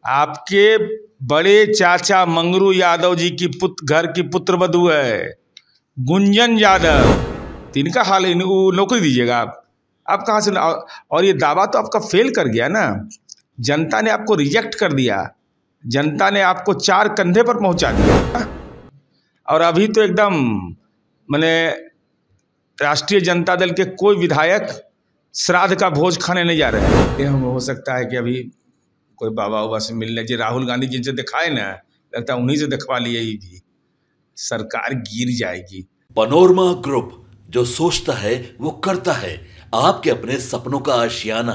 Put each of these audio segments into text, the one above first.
आपके बड़े चाचा मंगरू यादव जी की घर की पुत्रवधू है गुंजन यादव। तो इनका हाल नौकरी दीजिएगा आप कहाँ से? और ये दावा तो आपका फेल कर गया ना। जनता ने आपको रिजेक्ट कर दिया, जनता ने आपको चार कंधे पर पहुंचा दिया। और अभी तो एकदम मैंने राष्ट्रीय जनता दल के कोई विधायक श्राद्ध का भोज खाने नहीं जा रहे हैं। ये हो सकता है कि अभी कोई बाबा उबा से मिलने जी राहुल गांधी जिनसे दिखाए ना, लगता है उन्हीं से दिखवा लिए ही भी सरकार गिर जाएगी। पनोरमा ग्रुप, जो सोचता है वो करता है। आपके अपने सपनों का आशियाना।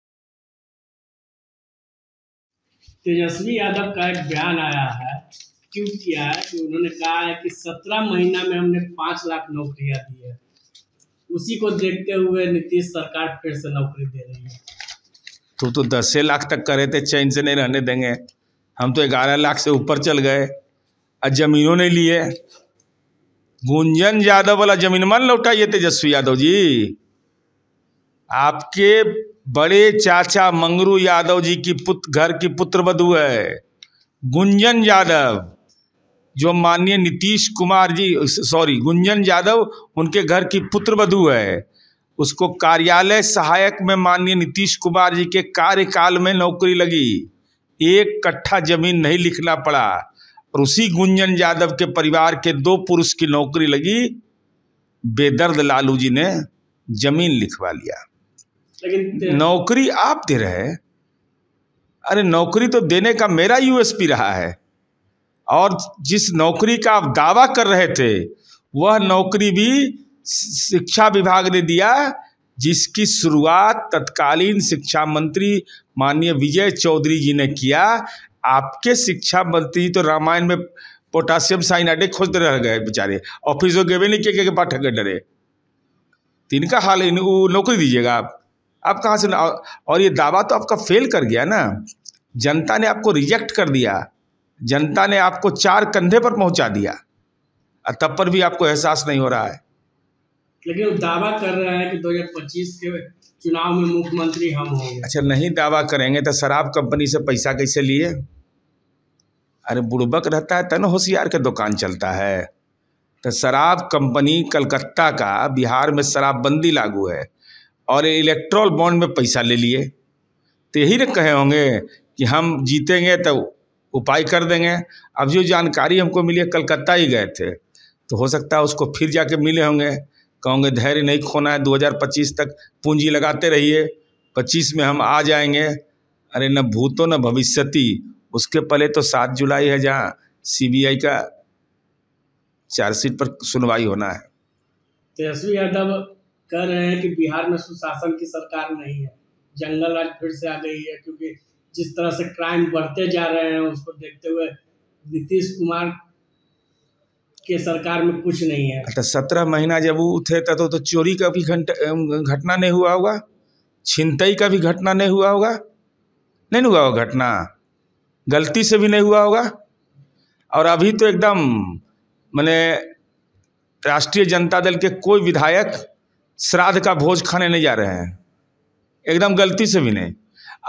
तेजस्वी यादव का एक बयान आया है, क्यों किया है कि उन्होंने कहा है कि 17 महीना में हमने 5 लाख नौकरियां दी है। उसी को देखते हुए नीतीश सरकार फिर से नौकरी दे रही है। तो 10 लाख तक करे थे, चैन से नहीं रहने देंगे। हम तो 11 लाख से ऊपर चल गए और जमीनों नहीं लिए। गुंजन यादव वाला जमीन मन लौटाइए तेजस्वी यादव जी। आपके बड़े चाचा मंगरू यादव जी की घर की पुत्रवधू है गुंजन यादव, जो माननीय नीतीश कुमार जी गुंजन यादव उनके घर की पुत्रवधू है। उसको कार्यालय सहायक में माननीय नीतीश कुमार जी के कार्यकाल में नौकरी लगी, 1 कट्ठा जमीन नहीं लिखना पड़ा। और उसी गुंजन यादव के परिवार के 2 पुरुष की नौकरी लगी, बेदर्द लालू जी ने जमीन लिखवा लिया। लेकिन नौकरी आप दे रहे हैं। अरे नौकरी तो देने का मेरा यूएसपी रहा है, और जिस नौकरी का आप दावा कर रहे थे वह नौकरी भी शिक्षा विभाग ने दिया, जिसकी शुरुआत तत्कालीन शिक्षा मंत्री माननीय विजय चौधरी जी ने किया। आपके शिक्षा मंत्री तो रामायण में पोटासियम साइनाइड खोजते रह गए बेचारे, ऑफिसों गए नहीं के पाठक के डरे। तो इनका हाल नौकरी दीजिएगा आप कहाँ से? और ये दावा तो आपका फेल कर गया ना। जनता ने आपको रिजेक्ट कर दिया, जनता ने आपको 4 कंधे पर पहुंचा दिया, और तब पर भी आपको एहसास नहीं हो रहा है। लेकिन वो दावा कर रहे हैं कि 2025 के चुनाव में मुख्यमंत्री हम होंगे। अच्छा, नहीं दावा करेंगे तो शराब कंपनी से पैसा कैसे लिए? अरे बुड़बक रहता है तन होशियार के दुकान चलता है। तो शराब कंपनी कलकत्ता का बिहार में शराबबंदी लागू है और इलेक्ट्रॉल बॉन्ड में पैसा ले लिए। तो यही न कहे होंगे कि हम जीतेंगे तो उपाय कर देंगे। अब जो जानकारी हमको मिली है, कलकत्ता ही गए थे, तो हो सकता है उसको फिर जाके मिले होंगे। कहोगे धैर्य नहीं खोना है, 2025 तक पूंजी लगाते रहिए, 25 में हम आ जाएंगे। अरे न भूतो न भविष्यति। उसके पहले तो 7 जुलाई है, जहाँ सीबीआई का चार्जशीट पर सुनवाई होना है। तेजस्वी यादव कह रहे हैं कि बिहार में सुशासन की सरकार नहीं है, जंगल राज फिर से आ गई है, क्योंकि जिस तरह से क्राइम बढ़ते जा रहे हैं उसको देखते हुए नीतीश कुमार के सरकार में कुछ नहीं है। तो 17 महीना जब वो थे तो चोरी का भी घटना नहीं हुआ होगा, छिनतई का भी घटना नहीं हुआ होगा, नहीं हुआ होगा घटना, गलती से भी नहीं हुआ होगा। और अभी तो एकदम मैंने राष्ट्रीय जनता दल के कोई विधायक श्राद्ध का भोज खाने नहीं जा रहे हैं, एकदम गलती से भी नहीं।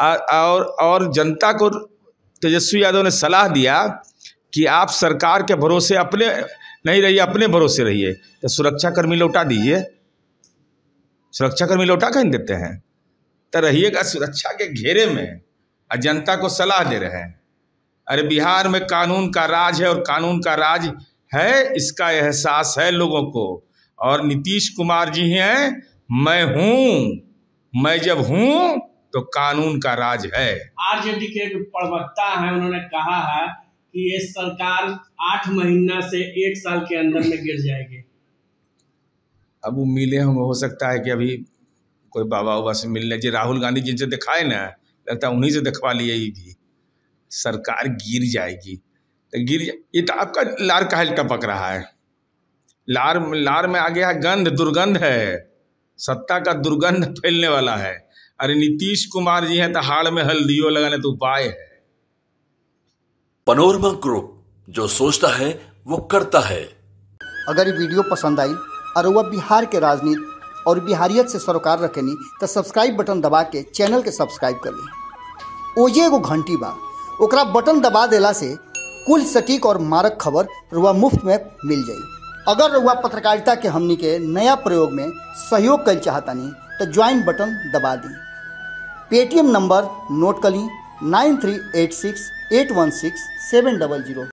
और जनता को तेजस्वी यादव ने सलाह दिया कि आप सरकार के भरोसे अपने नहीं रहिए, अपने भरोसे रहिए। तो सुरक्षाकर्मी लौटा दीजिए, सुरक्षाकर्मी लौटा कहीं देते हैं? तो रहिएगा सुरक्षा के घेरे में, और जनता को सलाह दे रहे हैं। अरे बिहार में कानून का राज है, और कानून का राज है, इसका एहसास है लोगों को। और नीतीश कुमार जी हैं, मैं हूँ, मैं जब हूँ तो कानून का राज है। आरजेडी के एक प्रवक्ता हैं, उन्होंने कहा है कि ये सरकार 8 महीना से 1 साल के अंदर में गिर जाएगी। अब वो मिले होंगे, हो सकता है कि अभी कोई बाबा उबा से मिलने जी राहुल गांधी जिनसे दिखाए ना, लगता है उन्हीं से दिखवा लिए ही भी सरकार गिर जाएगी। तो ये तो आपका लार काहे टपक रहा है? लार में आ गया है गंध, दुर्गंध है, सत्ता का दुर्गंध फैलने वाला है। अरे नीतीश कुमार जी हैं तो हाड़ में हल्दियों लगाने तो उपाय है। पनोरमा ग्रुप, जो सोचता है वो करता है। अगर ये वीडियो पसंद आई और वह बिहार के राजनीति और बिहारियत से सरोकार रखेनी तो सब्सक्राइब बटन दबा के चैनल के सब्सक्राइब कर ली। ओजे एगो घंटी बा, ओकरा बटन दबा देला से कुल सटीक और मारक खबर रुआ मुफ्त में मिल जाई। अगर रुआ पत्रकारिता के हमनी के नया प्रयोग में सहयोग कर चाहतानी तो ज्वाइन बटन दबा दी। पेटीएम नंबर नोट कर ली 9386816700।